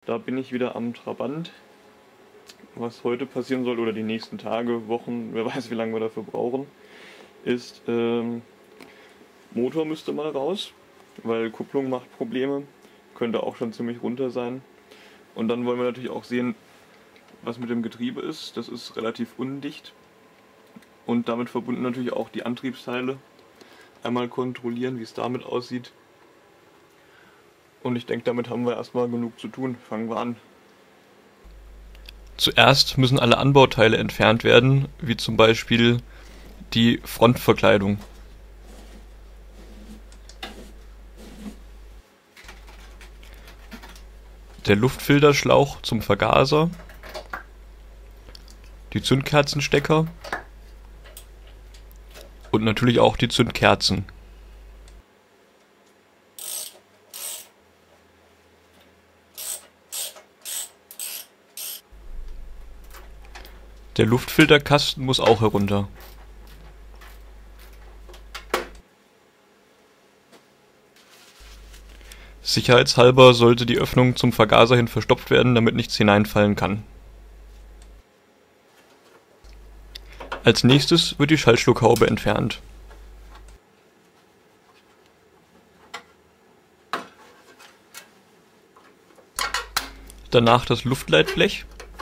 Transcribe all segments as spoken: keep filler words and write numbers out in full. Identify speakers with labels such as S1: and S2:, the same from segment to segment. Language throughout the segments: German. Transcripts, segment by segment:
S1: Da bin ich wieder am Trabant. Was heute passieren soll oder die nächsten Tage, Wochen, wer weiß wie lange wir dafür brauchen, ist, ähm, Motor müsste mal raus, weil Kupplung macht Probleme, könnte auch schon ziemlich runter sein. Und dann wollen wir natürlich auch sehen, was mit dem Getriebe ist. Das ist relativ undicht und damit verbunden natürlich auch die Antriebsteile. Einmal kontrollieren, wie es damit aussieht. Und ich denke, damit haben wir erstmal genug zu tun. Fangen wir an.
S2: Zuerst müssen alle Anbauteile entfernt werden, wie zum Beispiel die Frontverkleidung. Der Luftfilterschlauch zum Vergaser, die Zündkerzenstecker und natürlich auch die Zündkerzen. Der Luftfilterkasten muss auch herunter. Sicherheitshalber sollte die Öffnung zum Vergaser hin verstopft werden, damit nichts hineinfallen kann. Als nächstes wird die Schaltschluckhaube entfernt. Danach das Luftleitblech.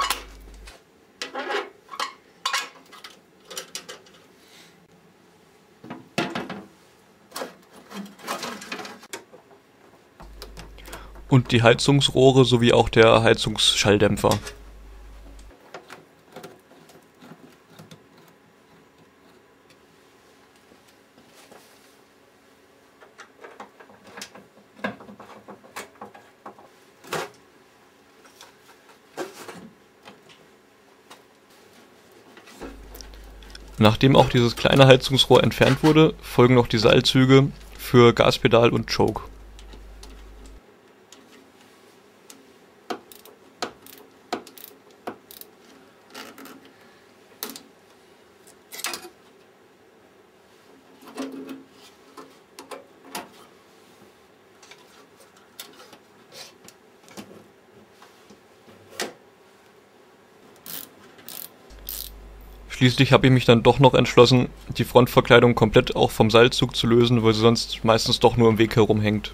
S2: Und die Heizungsrohre sowie auch der Heizungsschalldämpfer. Nachdem auch dieses kleine Heizungsrohr entfernt wurde, folgen noch die Seilzüge für Gaspedal und Choke. Schließlich habe ich mich dann doch noch entschlossen, die Frontverkleidung komplett auch vom Seilzug zu lösen, weil sie sonst meistens doch nur im Weg herumhängt.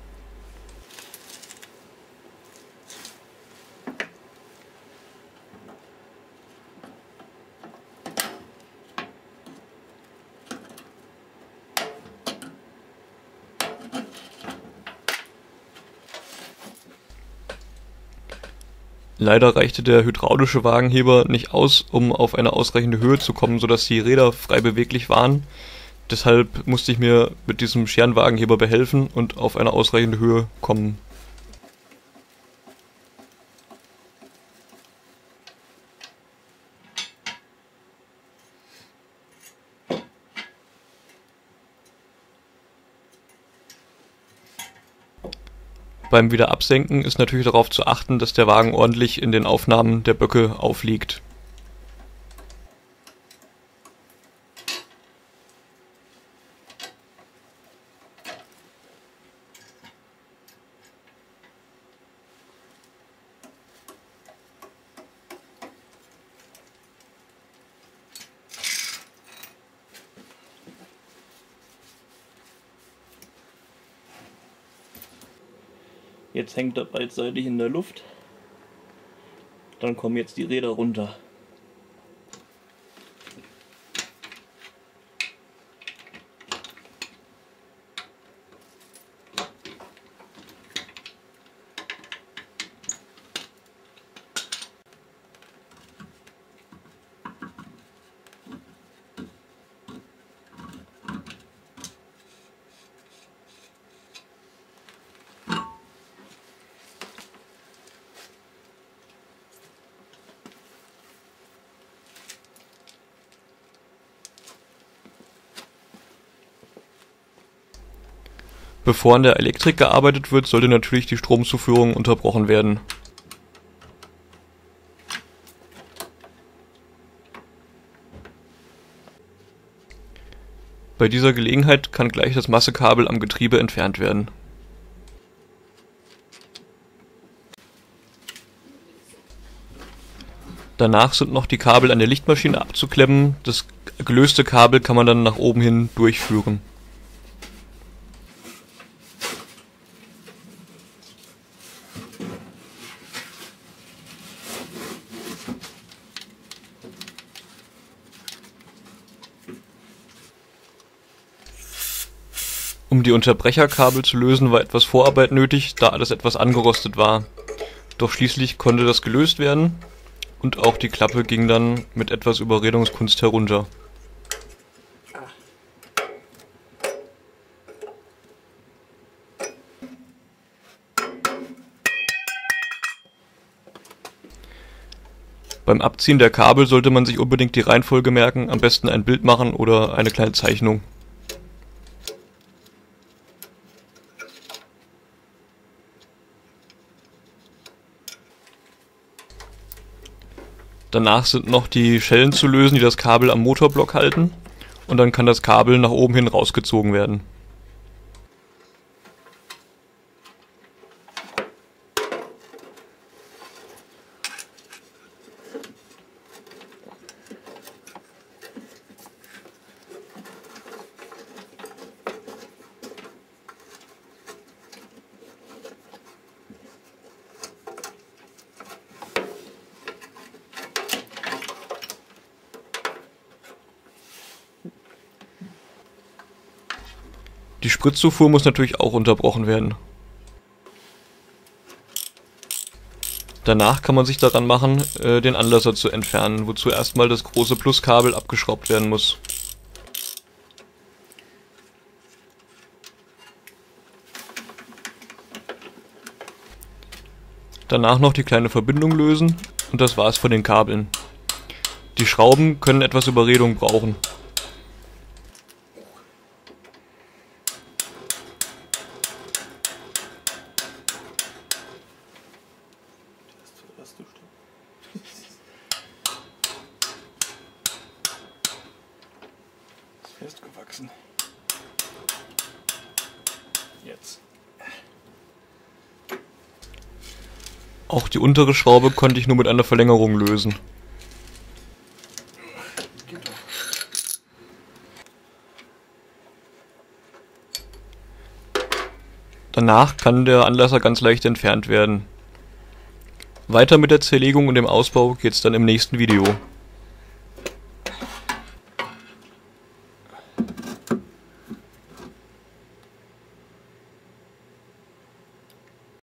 S2: Leider reichte der hydraulische Wagenheber nicht aus, um auf eine ausreichende Höhe zu kommen, sodass die Räder frei beweglich waren. Deshalb musste ich mir mit diesem Scherenwagenheber behelfen und auf eine ausreichende Höhe kommen. Beim Wiederabsenken ist natürlich darauf zu achten, dass der Wagen ordentlich in den Aufnahmen der Böcke aufliegt.
S1: Jetzt hängt er beidseitig in der Luft. Dann kommen jetzt die Räder runter.
S2: Bevor an der Elektrik gearbeitet wird, sollte natürlich die Stromzuführung unterbrochen werden. Bei dieser Gelegenheit kann gleich das Massekabel am Getriebe entfernt werden. Danach sind noch die Kabel an der Lichtmaschine abzuklemmen. Das gelöste Kabel kann man dann nach oben hin durchführen. Um die Unterbrecherkabel zu lösen, war etwas Vorarbeit nötig, da alles etwas angerostet war. Doch schließlich konnte das gelöst werden und auch die Klappe ging dann mit etwas Überredungskunst herunter. Beim Abziehen der Kabel sollte man sich unbedingt die Reihenfolge merken, am besten ein Bild machen oder eine kleine Zeichnung. Danach sind noch die Schellen zu lösen, die das Kabel am Motorblock halten, und dann kann das Kabel nach oben hin rausgezogen werden. Die Spritzufuhr muss natürlich auch unterbrochen werden. Danach kann man sich daran machen, äh, den Anlasser zu entfernen, wozu erstmal das große Pluskabel abgeschraubt werden muss. Danach noch die kleine Verbindung lösen und das war's von den Kabeln. Die Schrauben können etwas Überredung brauchen.
S1: Festgewachsen. Jetzt.
S2: Auch die untere Schraube konnte ich nur mit einer Verlängerung lösen. Danach kann der Anlasser ganz leicht entfernt werden. Weiter mit der Zerlegung und dem Ausbau geht's dann im nächsten Video.